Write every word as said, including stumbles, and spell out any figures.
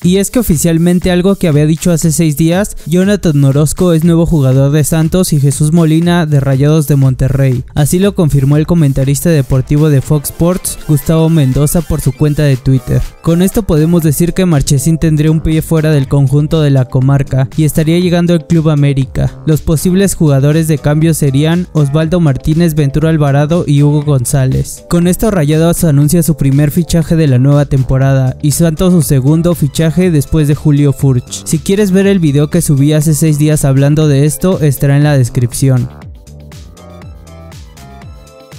Y es que oficialmente, algo que había dicho hace seis días, Jonathan Orozco es nuevo jugador de Santos y Jesús Molina de Rayados de Monterrey. Así lo confirmó el comentarista deportivo de Fox Sports, Gustavo Mendoza, por su cuenta de Twitter. Con esto podemos decir que Marchesín tendría un pie fuera del conjunto de la comarca y estaría llegando al Club América. Los posibles jugadores de cambio serían Osvaldo Martínez, Ventura Alvarado y Hugo González. Con esto Rayados anuncia su primer fichaje de la nueva temporada y Santos su segundo fichaje después de Julio Furch. Si quieres ver el video que subí hace seis días hablando de esto, estará en la descripción.